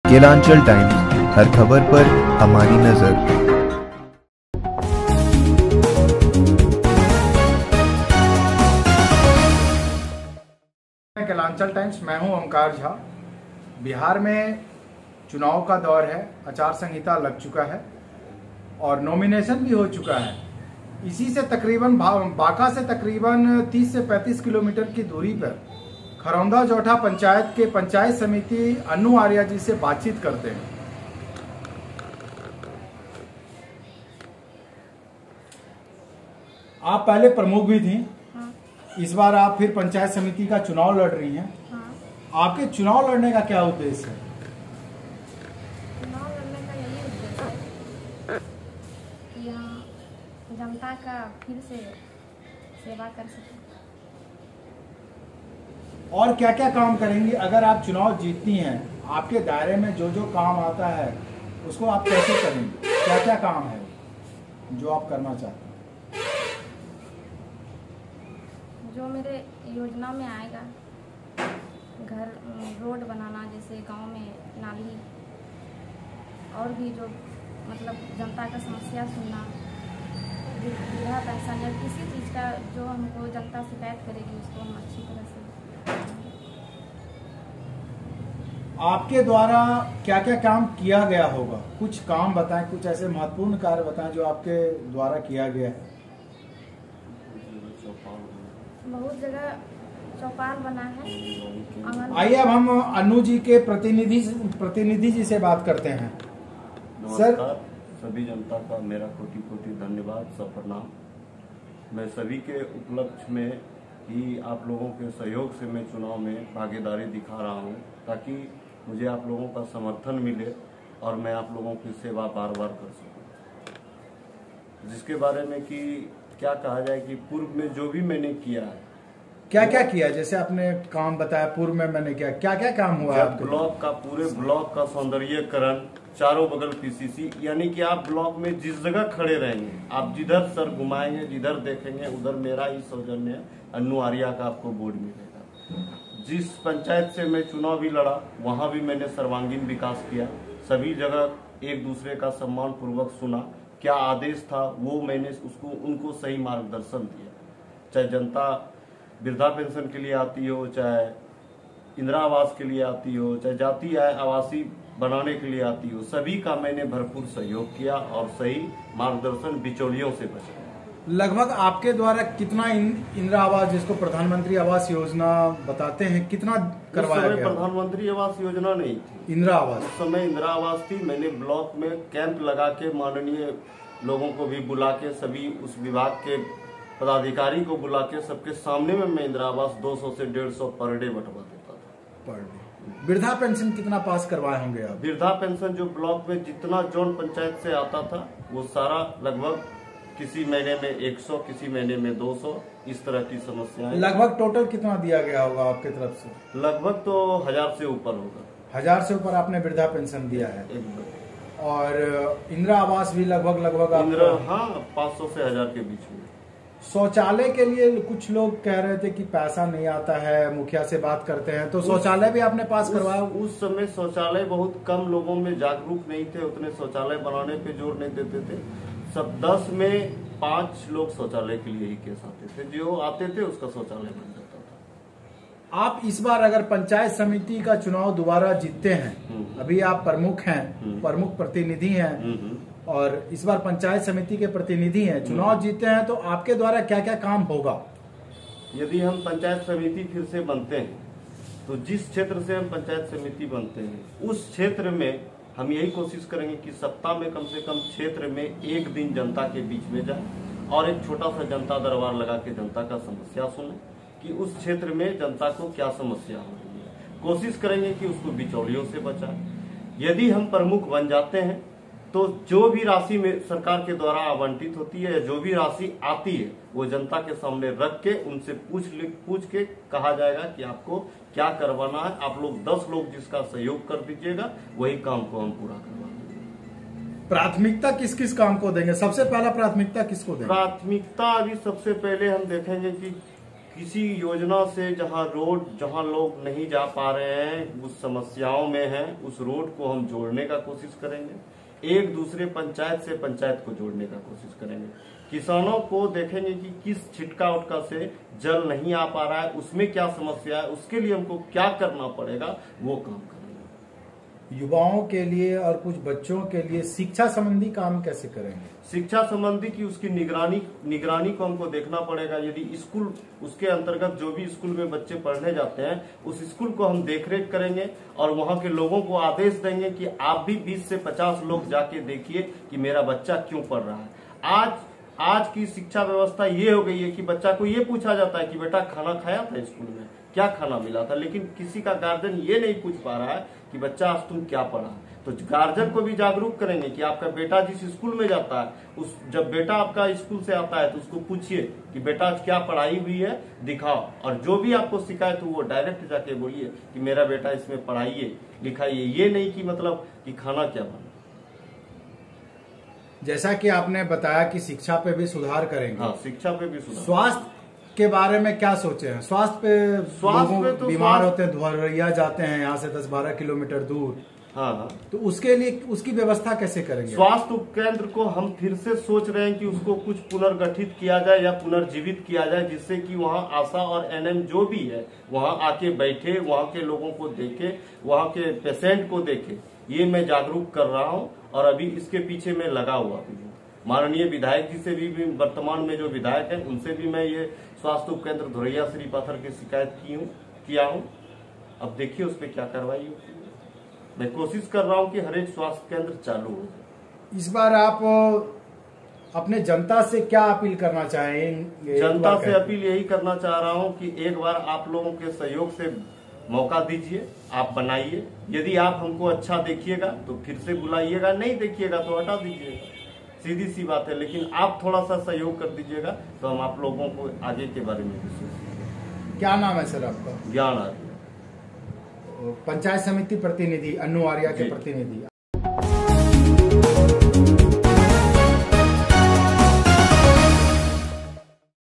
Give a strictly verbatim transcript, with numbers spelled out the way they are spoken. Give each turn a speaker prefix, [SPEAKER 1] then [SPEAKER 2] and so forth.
[SPEAKER 1] Kelanchal times, हर खबर पर हमारी नजर।
[SPEAKER 2] केलांचल टाइम्स, मैं हूं ओमकार झा। बिहार में चुनाव का दौर है, आचार संहिता लग चुका है और नॉमिनेशन भी हो चुका है। इसी से तकरीबन बांका से तकरीबन तीस से पैंतीस किलोमीटर की दूरी पर खरौंदा जोठा पंचायत के पंचायत समिति अन्नू आर्या जी से बातचीत करते हैं। आप पहले प्रमुख भी थी।
[SPEAKER 3] हाँ।
[SPEAKER 2] इस बार आप फिर पंचायत समिति का चुनाव लड़ रही हैं।
[SPEAKER 3] हाँ।
[SPEAKER 2] आपके चुनाव लड़ने का क्या उद्देश्य है?
[SPEAKER 3] चुनाव लड़ने का यही उद्देश्य है कि हम जनता का फिर से सेवा कर सकें।
[SPEAKER 2] और क्या क्या काम करेंगी अगर आप चुनाव जीतती हैं? आपके दायरे में जो जो काम आता है उसको आप कैसे करेंगे? क्या क्या काम है जो आप करना चाहते हैं?
[SPEAKER 3] जो मेरे योजना में आएगा, घर रोड बनाना, जैसे गांव में नाली, और भी जो मतलब जनता का समस्या सुनना, वृद्धा पेंशन या किसी चीज़ का जो हमको जनता शिकायत करेगी उसको हम अच्छी तरह से।
[SPEAKER 2] आपके द्वारा क्या क्या काम किया गया होगा? कुछ काम बताएं, कुछ ऐसे महत्वपूर्ण कार्य बताएं जो आपके द्वारा किया गया है।
[SPEAKER 3] बहुत जगह चौपाल बना है।
[SPEAKER 2] आइए अब हम अन्नू जी के प्रतिनिधि प्रतिनिधि जी से बात करते हैं।
[SPEAKER 4] सर, सभी जनता का मेरा कोटि कोटि धन्यवाद, सब प्रणाम। मैं सभी के उपलक्ष्य में ही आप लोगों के सहयोग से मैं चुनाव में भागीदारी दिखा रहा हूं, ताकि मुझे आप लोगों का समर्थन मिले और मैं आप लोगों की सेवा बार बार कर सकूं। जिसके बारे में कि क्या कहा जाए कि पूर्व में जो भी मैंने किया है।
[SPEAKER 2] क्या क्या किया? जैसे आपने काम बताया पूर्व में मैंने किया, क्या क्या काम हुआ है आपके?
[SPEAKER 4] ब्लॉक का, पूरे ब्लॉक का सौंदर्यीकरण, चारों बगल पीसीसी, यानी कि आप ब्लॉक में जिस जगह खड़े रहेंगे, आप जिधर सर घुमाएंगे, जिधर देखेंगे उधर मेरा ही सौजन्य अन्नू आर्या का आपको बोर्ड मिलेगा। जिस पंचायत से मैं चुनाव भी लड़ा वहां भी मैंने सर्वांगीण विकास किया। सभी जगह एक दूसरे का सम्मान पूर्वक सुना, क्या आदेश था वो मैंने उसको उनको सही मार्गदर्शन दिया। चाहे जनता वृद्धा पेंशन के लिए आती हो, चाहे इंदिरा आवास के लिए आती हो, चाहे जाति आय आवासीय बनाने के लिए आती हो, सभी का मैंने भरपूर सहयोग किया और सही मार्गदर्शन बिचौलियों से बचा।
[SPEAKER 2] लगभग आपके द्वारा कितना इंदिरा आवास, जिसको प्रधानमंत्री आवास योजना बताते हैं, कितना करवाया गया?
[SPEAKER 4] प्रधानमंत्री आवास योजना नहीं थी,
[SPEAKER 2] इंदिरा आवास।
[SPEAKER 4] उस समय इंदिरा आवास थी। मैंने ब्लॉक में कैंप लगा के माननीय लोगों को भी बुला के, सभी उस विभाग के पदाधिकारी को बुला के सबके सामने में मैं इंदिरा आवास दो सौ से डेढ़ सौ पर डे बंटवा देता था।
[SPEAKER 2] Per day. वृद्धा पेंशन कितना पास करवाए होंगे आप?
[SPEAKER 4] वृद्धा पेंशन जो ब्लॉक में जितना जोन पंचायत से आता था वो सारा लगभग किसी महीने में एक सौ, किसी महीने में दो सौ, इस तरह की समस्याएं।
[SPEAKER 2] लगभग टोटल कितना दिया गया होगा आपकी तरफ से?
[SPEAKER 4] लगभग तो हजार से ऊपर होगा।
[SPEAKER 2] हजार से ऊपर आपने वृद्धा पेंशन दिया है। और इंदिरा आवास भी लगभग लगभग
[SPEAKER 4] इंदिरा, हाँ, पाँच सौ से हजार के बीच में।
[SPEAKER 2] शौचालय के लिए कुछ लोग कह रहे थे कि पैसा नहीं आता है, मुखिया से बात करते हैं, तो शौचालय भी आपने पास करवाया?
[SPEAKER 4] उस समय शौचालय बहुत कम लोगों में जागरूक नहीं थे, उतने शौचालय बनाने पे जोर नहीं देते थे। सब दस में पांच लोग शौचालय के लिए ही केस आते थे, जो आते थे उसका शौचालय बन जाता था।
[SPEAKER 2] आप इस बार अगर पंचायत समिति का चुनाव दोबारा जीतते हैं, अभी आप प्रमुख हैं, प्रमुख प्रतिनिधि हैं और इस बार पंचायत समिति के प्रतिनिधि हैं, चुनाव जीतते हैं, तो आपके द्वारा क्या क्या काम होगा?
[SPEAKER 4] यदि हम पंचायत समिति फिर से बनते हैं तो जिस क्षेत्र से हम पंचायत समिति बनते हैं उस क्षेत्र में हम यही कोशिश करेंगे कि सप्ताह में कम से कम क्षेत्र में एक दिन जनता के बीच में जाए और एक छोटा सा जनता दरबार लगा के जनता का समस्या सुने कि उस क्षेत्र में जनता को क्या समस्या हो रही है। कोशिश करेंगे कि उसको बिचौलियों से बचाएं। यदि हम प्रमुख बन जाते हैं तो जो भी राशि में सरकार के द्वारा आवंटित होती है या जो भी राशि आती है वो जनता के सामने रख के उनसे पूछ पूछ के कहा जाएगा कि आपको क्या करवाना है। आप लोग दस लोग जिसका सहयोग कर दीजिएगा वही काम को हम पूरा करवा देंगे।
[SPEAKER 2] प्राथमिकता किस किस काम को देंगे? सबसे पहला प्राथमिकता किसको देंगे?
[SPEAKER 4] प्राथमिकता अभी सबसे पहले हम देखेंगे कि किसी योजना से जहां रोड जहां लोग नहीं जा पा रहे हैं, उस समस्याओं में हैं, उस रोड को हम जोड़ने का कोशिश करेंगे। एक दूसरे पंचायत से पंचायत को जोड़ने का कोशिश करेंगे। किसानों को देखेंगे कि किस छिटका उटका से जल नहीं आ पा रहा है, उसमें क्या समस्या है, उसके लिए हमको क्या करना पड़ेगा, वो काम करेंगे।
[SPEAKER 2] युवाओं के लिए और कुछ बच्चों के लिए शिक्षा संबंधी काम कैसे करेंगे?
[SPEAKER 4] शिक्षा संबंधी की उसकी निगरानी निगरानी को हमको देखना पड़ेगा। यदि स्कूल उसके अंतर्गत जो भी स्कूल में बच्चे पढ़ने जाते हैं, उस स्कूल को हम देखरेख करेंगे और वहां के लोगों को आदेश देंगे कि आप भी बीस से पचास लोग जाके देखिए कि मेरा बच्चा क्यों पढ़ रहा है। आज आज की शिक्षा व्यवस्था ये हो गई है कि बच्चा को ये पूछा जाता है कि बेटा खाना खाया था स्कूल में, क्या खाना मिला था, लेकिन किसी का गार्जियन ये नहीं पूछ पा रहा है कि बच्चा आज तुम क्या पढ़ा। तो गार्जियन को भी जागरूक करेंगे कि आपका बेटा जिस स्कूल में जाता है, उस जब बेटा आपका स्कूल से आता है तो उसको पूछिए कि बेटा आज क्या पढ़ाई हुई है, दिखाओ। और जो भी आपको शिकायत हो वो डायरेक्ट जाके बोलिए कि मेरा बेटा इसमें पढ़ाइए, लिखाइए। ये नहीं कि मतलब कि खाना क्या बना।
[SPEAKER 2] जैसा कि आपने बताया कि शिक्षा पे भी सुधार करेंगे।
[SPEAKER 4] हाँ, शिक्षा पे भी सुधार।
[SPEAKER 2] स्वास्थ्य के बारे में क्या सोचे हैं? स्वास्थ्य पे
[SPEAKER 4] स्वास्थ्य पे तो
[SPEAKER 2] बीमार होते हैं, धुरैया जाते हैं यहाँ से दस बारह किलोमीटर दूर।
[SPEAKER 4] हाँ हाँ,
[SPEAKER 2] तो उसके लिए उसकी व्यवस्था कैसे करेंगे?
[SPEAKER 4] स्वास्थ्य उपकेंद्र को हम फिर से सोच रहे हैं कि उसको कुछ पुनर्गठित किया जाए या पुनर्जीवित किया जाए, जिससे कि वहाँ आशा और एनएम जो भी है वहाँ आके बैठे, वहाँ के लोगों को देखे, वहाँ के पेशेंट को देखे। ये मैं जागरूक कर रहा हूँ और अभी इसके पीछे मैं लगा हुआ भी हूँ। माननीय विधायक जी से भी, भी वर्तमान में जो विधायक हैं उनसे भी मैं ये स्वास्थ्य उपकेंद्र धुरैया श्री पाथर की शिकायत की हूँ किया हूँ। अब देखिए उस पर क्या कार्रवाई होती है। मैं कोशिश कर रहा हूँ कि हर एक स्वास्थ्य केंद्र चालू हो जाए।
[SPEAKER 2] इस बार आप अपने जनता से क्या अपील करना चाहेंगे?
[SPEAKER 4] जनता से अपील यही करना चाह रहा हूँ कि एक बार आप लोगों के सहयोग से मौका दीजिए, आप बनाइए। यदि आप हमको अच्छा देखिएगा तो फिर से बुलाइएगा, नहीं देखिएगा तो हटा दीजिएगा, सीधी सी बात है। लेकिन आप थोड़ा सा सहयोग कर दीजिएगा तो हम आप लोगों को आगे के बारे में भी सोचेंगे।
[SPEAKER 2] क्या नाम है सर आपका?
[SPEAKER 4] ज्ञान आर्य,
[SPEAKER 2] पंचायत समिति प्रतिनिधि, अन्नू आर्या के प्रतिनिधि।